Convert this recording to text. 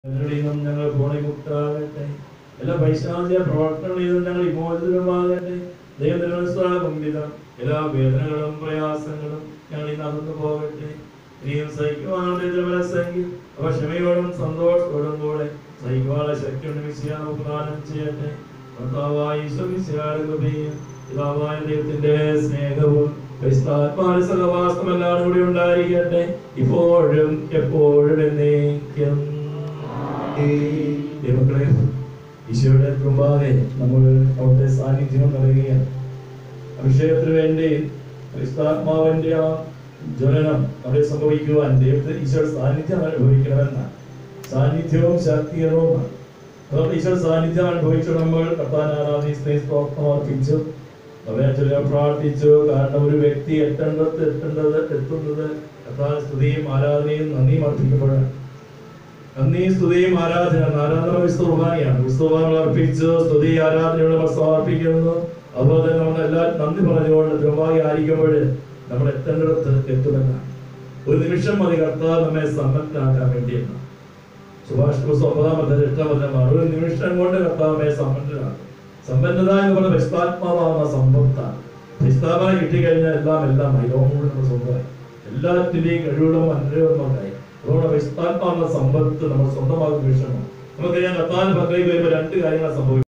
ഞങ്ങൾ ഗുണമുക്താകട്ടെ. എല്ലാ പൈശാചിക പ്രവർത്തനങ്ങളിൽ നിന്നും ഞങ്ങൾ വിമോചിതമാകട്ടെ. ദൈവം എല്ലാ വേദനകളും പ്രയാസങ്ങളും ഞങ്ങൾ ഇന്ന് അകന്നു പോകട്ടെ. ഇനിയും സഹിക്കുവാനുള്ള മനസ്സെങ്കിൽ അവ ക്ഷമയോടും സന്തോഷത്തോടും കൂടെ സഹിക്കുവാനുള്ള ശക്തി ഉണ്ടെങ്കിൽ നമുക്ക് ദാനം ചെയ്യട്ടെ. കർത്താവായ ഈശോമിശിഹായുടെ കൃപയും പിതാവായ ദൈവത്തിന്റെ സ്നേഹവും പരിശുദ്ധാത്മാവിന്റെ സഹവാസം എല്ലാവരും കൂടി ഉണ്ടായിരിക്കട്ടെ, ഇപ്പോഴും എപ്പോഴും എന്നേക്കും. ദൈവമക്കളെ, ഈശോയുടെ മുമ്പാകെ നമ്മൾ അവിടുത്തെ സാന്നിധ്യം നൽകുകയാണ്. അഭിഷേകത്തിന് വേണ്ടി പരിശുദ്ധാത്മാവിന്റെ ആ ജ്വലനം അവിടെ സംഭവിക്കുവാൻ ദൈവത്തെ ഈശോയുടെ സാന്നിധ്യം അനുഭവിക്കണമെന്ന സാന്നിധ്യവും ശാക്തീകരണവുമാണ്. അതുകൊണ്ട് ഈശോയുടെ സാന്നിധ്യം അനുഭവിച്ചു നമ്മൾ കർത്താവിനെ ആരാധിച്ച് അർപ്പിച്ചു, അവരെ പ്രാർത്ഥിച്ചു. കാരണം ഒരു വ്യക്തി എത്തുന്നത് കർത്താവിന്റെ സ്തുതിയും ആരാധനയും നന്ദിയും അർപ്പിക്കുമ്പോഴാണ്. നന്ദി, സ്തുതിയും ആരാധന വിശുദ്ധ കുർബാനയാണ്. വിശുദ്ധ കുർബാന അർപ്പിച്ചു സ്തുതി ആരാധനയോട് സമർപ്പിക്കുന്നു. അതുപോലെ തന്നെ നമ്മൾ എല്ലാവരും നന്ദി പറഞ്ഞുകൊണ്ട് തിരുവായി ആയിരിക്കുമ്പോൾ നമ്മൾ എത്തേണ്ടിടത്ത് എത്തുമെന്നാണ്. ഒരു നിമിഷം മതി കർത്താവ് നമ്മെ സമ്പന്നനാക്കാൻ വേണ്ടിയെന്ന്. സുഭാഷ് 9:8 ഒരു നിമിഷം കൊണ്ട് കർത്താവെ സമ്പന്നനാക്കും. സമ്പന്നത എന്ന് പറഞ്ഞ പരിശുദ്ധാത്മാവാകുന്ന സമ്പത്താണ്. പരിശുദ്ധാത്മാവിനെ കിട്ടിക്കഴിഞ്ഞാൽ എല്ലാം ലോകം കൂടെ നമ്മൾ സ്വന്തമായി, എല്ലാത്തിന്റെയും കഴിവുകളും അനുഗ്രഹവും ഉണ്ടായി. അതുകൊണ്ട് പരിശുദ്ധാത്മാവുന്ന സമ്പത്ത് നമ്മൾ സ്വന്തമാകുന്ന നിമിഷമാണ്. നമുക്കറിയാം, കർത്താവിന്റെ പക്കലേക്ക് വരുമ്പോൾ രണ്ട് കാര്യങ്ങൾ സംഭവിക്കും.